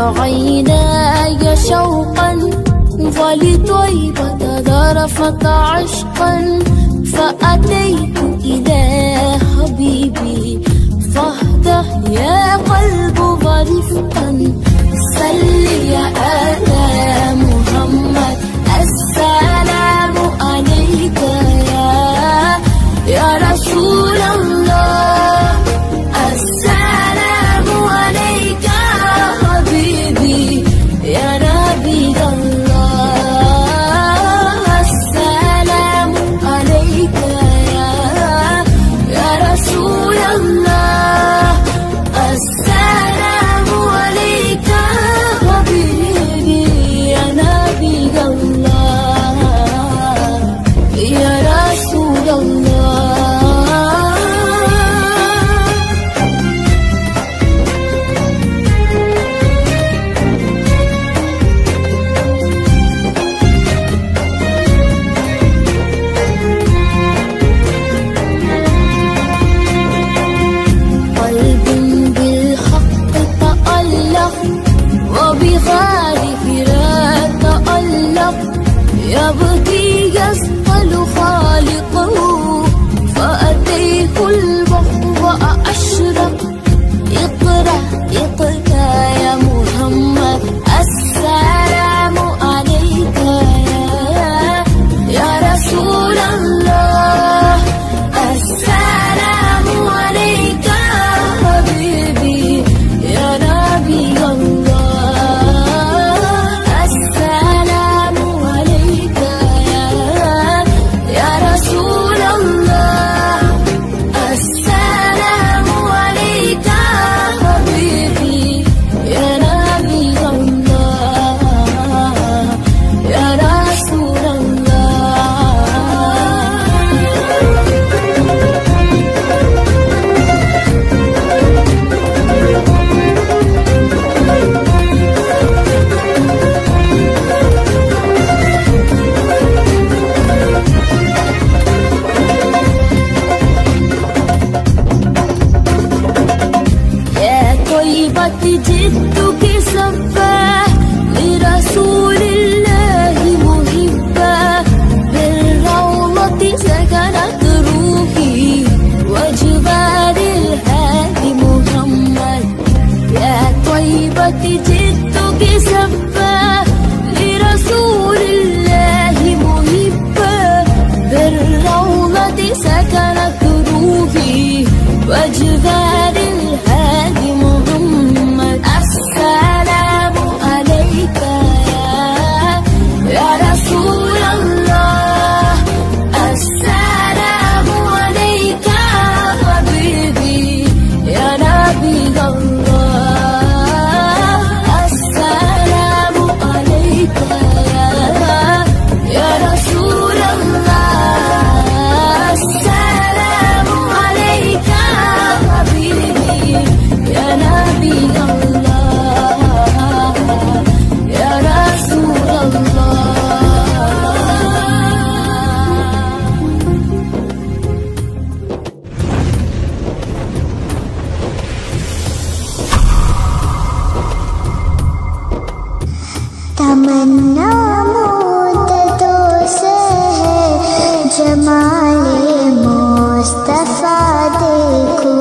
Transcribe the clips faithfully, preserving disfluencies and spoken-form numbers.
عيناي شوقا ولطيبة ذرفت عشقا فأتيت إلى حبيبي فاهدأ يا قلب ورفقا صل يا آل محمد السلام عليك يا يا رسول الله السلام عليك حبيبي يا نبي الله السلام عليك يا يا رسول الله السلام عليك حبيبي يا نبي الله يا رسول الله. وبغاره لا تألق يبكي يسأل خالقه فأتيه البحر وأشرق اقرأ اقرأ يا محمد السلام عليك يا يا رسول الله السلام عليك حبيبي يا نبي الله جئتك سفا لرسول الله محبا بالروضة سكنت روحي وجبال الهادي محمد يا طيبة جئتك سفا لرسول الله محبا بالروضة سكنت روحي وجبال الهادي محمد السلام عليك يا يا رسول الله السلام عليك حبيبي يا نبي الله السلام عليك يا يا رسول الله السلام عليك حبيبي يا نبي الله يا رسول الله. तमन्ना मुद्दतों से है जमाले मुस्तफा देखो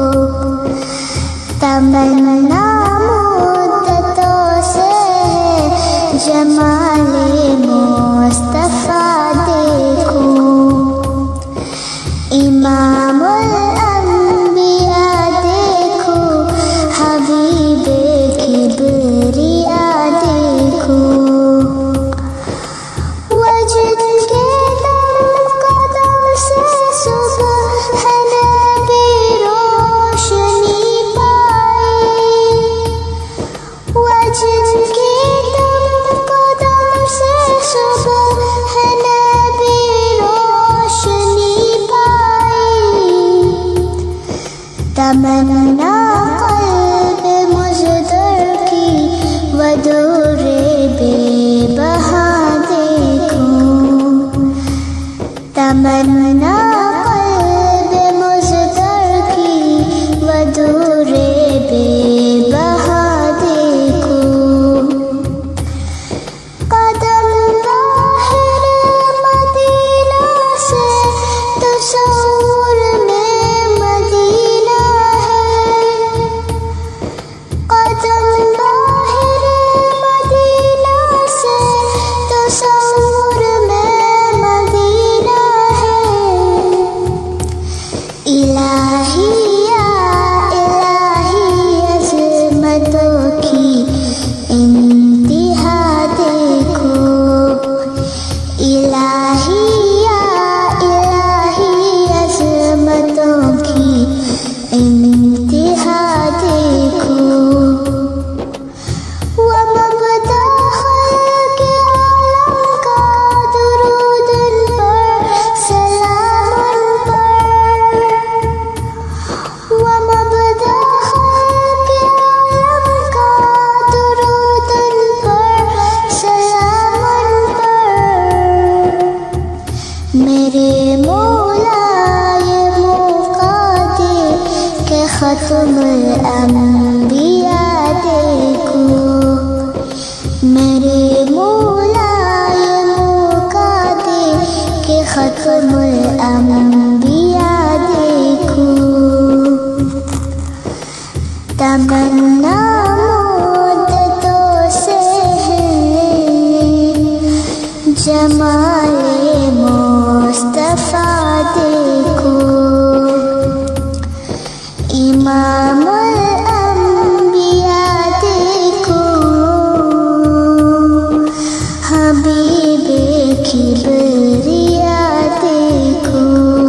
तमन्ना मुद्दतों से है जमाले मुस्तफा देखो इमामुल अंबिया देखो हबीबे किबरिया देखो वजद के दम कदम से सुबह नबी रोशनी पाई वजद के दम कदम से सुबह नबी रोशनी पाई तमन्ना क़ल्ब मुज़द्दर की वदूरे बेबहा देखो तमन्ना क़ल्ब मुज़द्दर की वदूरे बेबहा देखो इलाही या इलाही अज़मतों की इंतहा देखो। व मबदा ख़ल्क़ आलम का दुरूद उन पर, सलाम उन पर। व मबदा ख़ल्क़ आलम का दुरूद उन पर, सलाम उन पर। मेरे मौला ये मौका दे कि ख़त्मुल अंबिया देखो। मेरे मौला ये मौका दे कि ख़त्मुल अंबिया देखो। तमन्ना मुद्दतों से है जमाले मुस्तफ़ा देखो। इमामुल अंबिया देखो, हबीबे किबरिया देखो।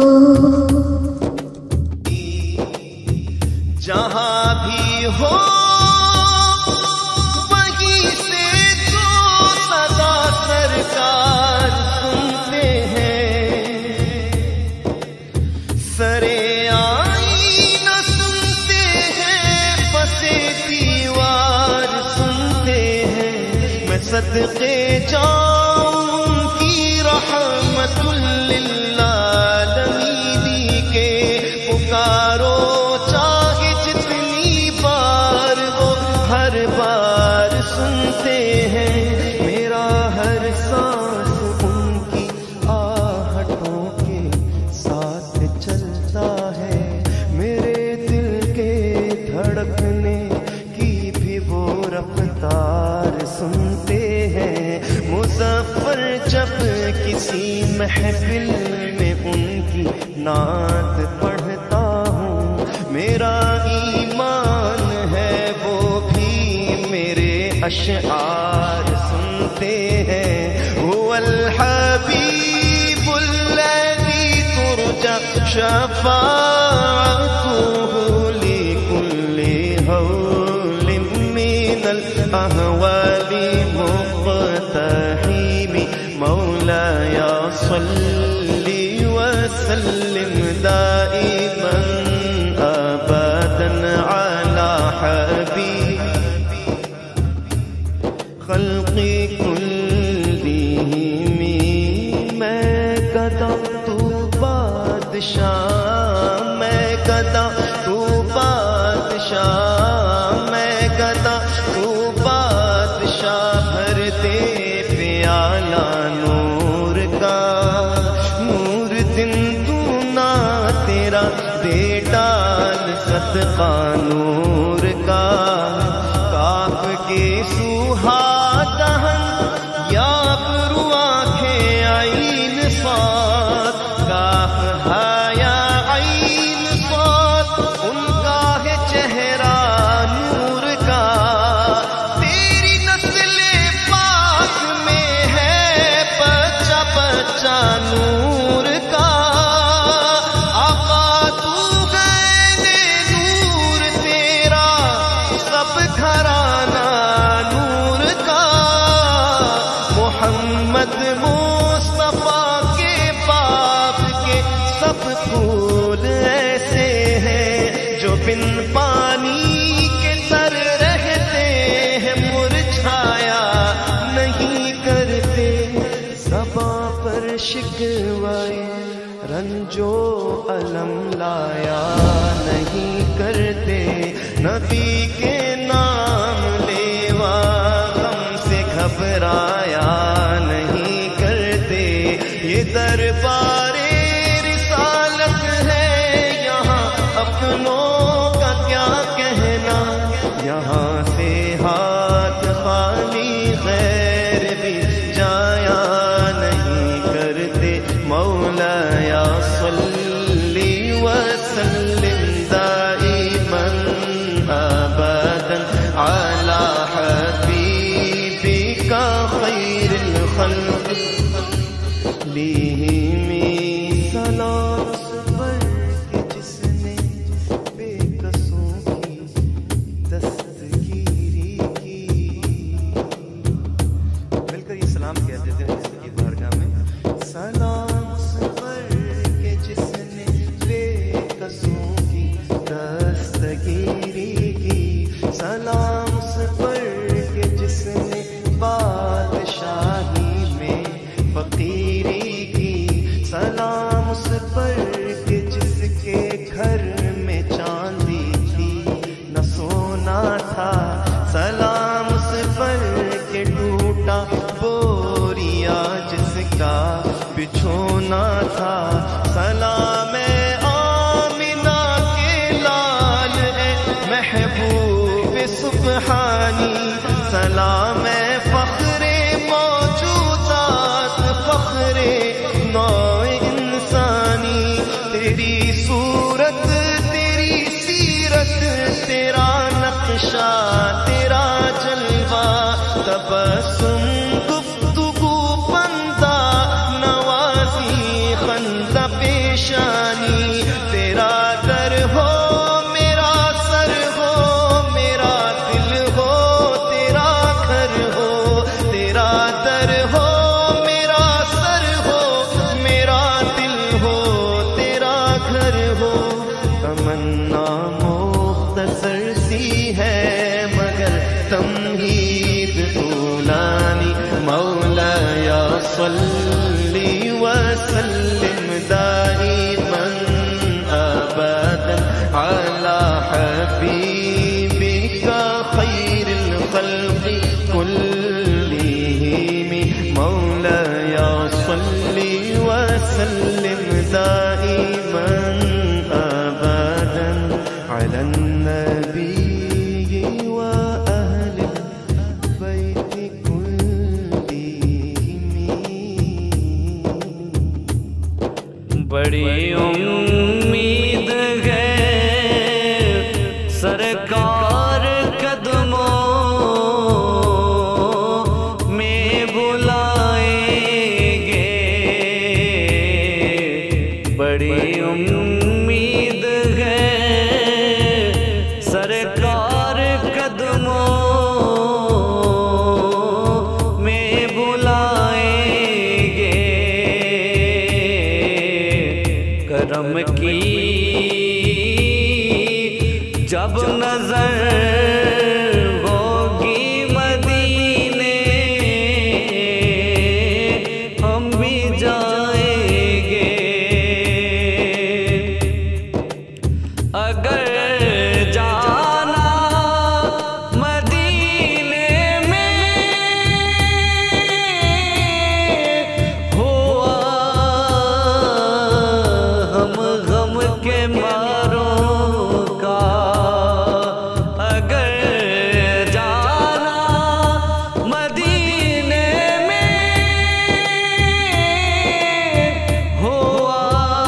जहाँ भी हो वहीं से तो सदा सरकार सुनते हैं। सरे आईना सुनते हैं, पसे दीवार सुनते हैं। मैं सदके जाऊं उनकी रहमतुल लिल आलमीन के। पुकारो चाहे जितनी बार, वो हर बार सुनते हैं। मेरा हर सांस उनकी आहटों के साथ चलता है। मेरे दिल के धड़कने की भी वो रफ्तार सुनते हैं। मुज़फ़्फ़र जब किसी महफिल में उनकी नात पढ़ता हूँ, मेरा ईमान है वो भी मेरे अशआर सुनते हैं। हुवल हबीबुल्लज़ी तुरजा शफ़ाअतुहु लिकुल्ली हौलिम मिनल अहवालि मुक़्तहिमी। मौलाया सल्लि व सल्लिम दाइमन अबदन अला हबीब खल्क़ि कुल्लिहिम। मैं गदा तू बादशाह, मैं गदा तू बादशाह, मैं गदा तू बादशाह। भर दे प्याला नूर का, नूर दिन दूना तेरा दे डाल सदका नूर का। काफ के सुहा दहन याब रुआ के आईन साथ। काफ हाया आईन साथ, उनका है चेहरा नूर का। तेरी नस्ले पाक में है बच्चा बच्चा नूर का। आका तू गैने नूर तेरा सब घराना नूर का। मोहम्मद मुस्तफा के बाप के सब फूल ऐसे हैं जो बिन पानी के तर रहते हैं, मुरझाया नहीं करते। सबा पर शिकवाए रंजो अलम लाया नहीं करते। नबी के नाम लेवा गम से घबराया नहीं करते। ये दरबारे रिसालत है यहाँ अपनों का क्या कहना। यहाँ से हाथ खाली गैर भी जाया नहीं करते। मौलाया सल्ली व सल्लिम दाइमन अबदन अला हबीबिका खैरिल खल्क़। में सलाम उस पर के जिसने बेकसों की दस्तगीरी की। मिलकर ये सलाम कहते थे की बारगाह में, सलाम उस पर के जिसने बेकसों की दस्तगीरी की, सलाम उस पर के जिसने बादशाही में फकीरी की, सलाम उस पर के जिसके घर में चांदी थी न सोना था, सलाम उस पर के टूटा बोरिया जिसका बिछोना था, सलाम आमिना के लाल है महबूब सुब्हानी, सलाम फख्रे मौजूदात फख्रे नौ इंसानी, तेरी सूरत तेरी सीरत तेरा नक्शा तेरा जलवा, तबस्सुम गुफ्तगू बंदा नवाजी खंदा पेशानी, तेरा दर हो मेरा सर हो मेरा दिल हो तेरा घर हो, तेरा दर हो मेरा सर हो मेरा दिल हो तेरा घर हो। तमन्ना मुख्तसर सी है मगर तमहीद तूलानी, मौला या सल्ली व सल्लिम दाइमन अबदन अला हबीबिका खैरिल खल्क़ि कुल्लिहिम, मौला या सल्ली व सल्लिम दाइमन अबदन अलन नबी व अहलिल बैत कुल्लिहिम। बड़ी उम्मीद है सरकार कदमों में बुलाएंगे, बड़ी उम्मीद है सरकार कदमों में बुलाएंगे, करम की जब नजर होगी मदीने हम भी जाएंगे, अगर जाना मदीने में हुआ हम गम के मारों का, अगर जाना मदीने में हुआ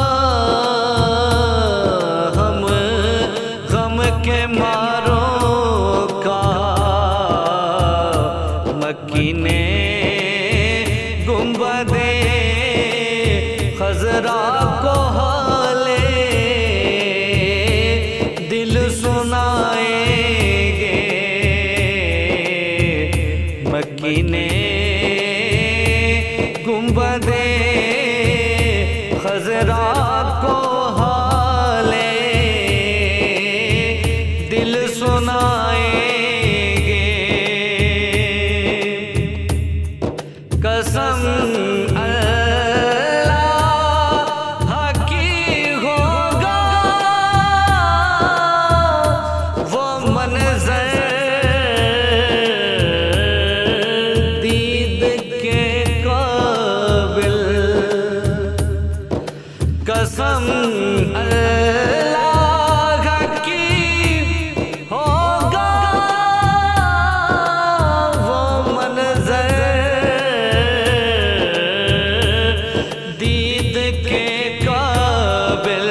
हम गम के मारों का, मक्की ने गुंबदे खजरा को हाले दिल सुनाएंगे, मक्की ने गुंबदे खजरा को हाले दिल सुनाएंगे, कसम अल्लाह की होगा वो मंज़र दीद के काबिल, कसम अल्लाह की होगा वो मंज़र दीद के काबिल,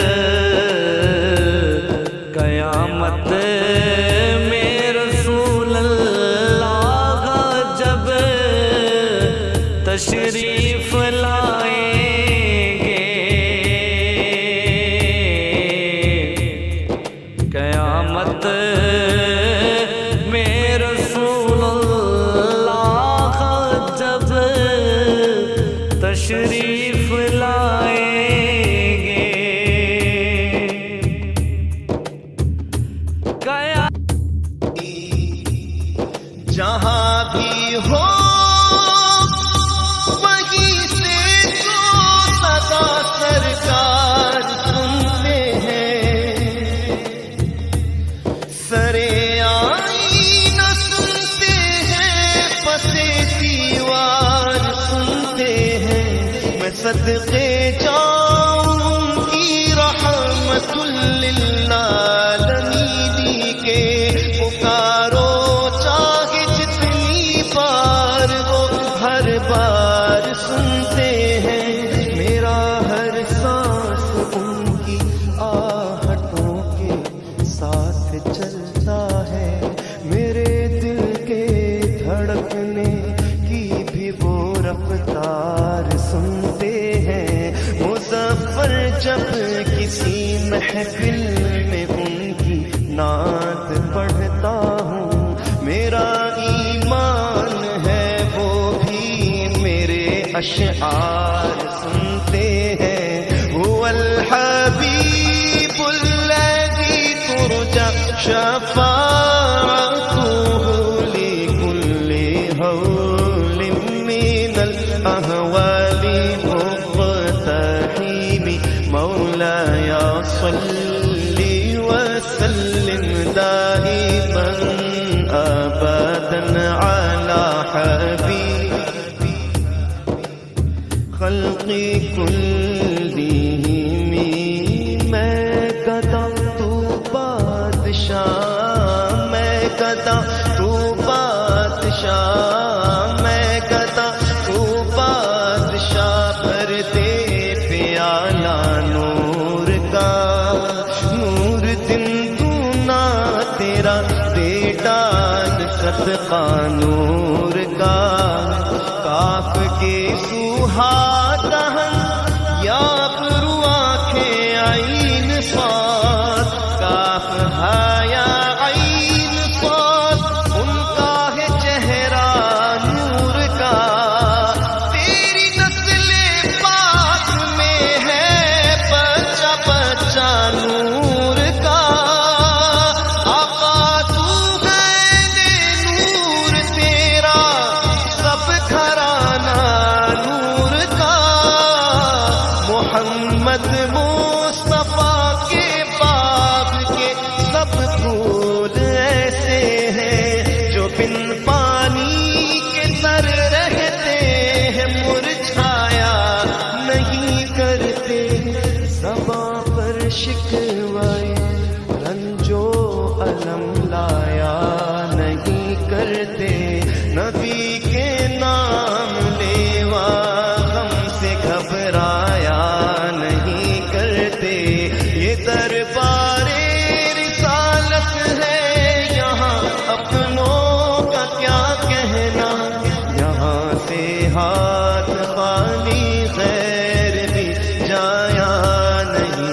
कयामत में रसूल अल्लाह जब तशरीफ लाए दिखलाएंगे। गया जहां भी हो वहीं से तो सदा सरकार सुनते हैं। सरे आई न सुनते हैं, पसे दीवार सुनते हैं। मैं सदके जाऊं उनकी रहमतुल लिल आलमीन के। पुकारो चाहे जितनी बार, वो हर बार सुनते हैं। मेरा हर सांस उनकी आहटों के साथ चलता है। मेरे दिल के धड़कने की भी वो रफ्तार सुनते हैं। मुज़फ़्फ़र जब किसी महफिल में उनकी नात पढ़ता हूँ, मेरा ईमान है वो भी मेरे अशआर सुनते हैं। हुवल हबीबुल्लज़ी तुरजा शफ़ाअतुहु लिकुल्लि हौलिन मिनल अहवालि मुक़्तहिमी। मौलाया सल्लि वसल्लिम दाइमन अबदन अला हबीबी खल्क़ि कुल्लिहिम। मैं गदा तू बादशाह, मैं गदा तू बादशाह, मैं गदा तू बादशाह। भर दे प्याला नूर का, नूर दिन तू ना तेरा दे डाल सदका नूर का। काफ के सुहा दहन या बरू आंखें आईन साथ। काफ हाया आईन साथ, उनका है चेहरा नूर का। तेरी नस्ले पाक में है बच्चा बच्चा नूर का। आका तू है दे नूर तेरा, सब घराना नूर का। मोहम्मद मुस्तफा के बाग के सब फूल ऐसे हैं जो बिन पानी के तर रहते हैं, मुरझाया नहीं करते। ज़बां पर शिकवाए रंजो अलम लाया नहीं करते। नबी के नाम लेवा हमसे घबराया नहीं करते। ये दरबारे रिसालत है यहाँ, अपनों का क्या कहना। यहाँ से हाथ खाली गैर भी जाया नहीं।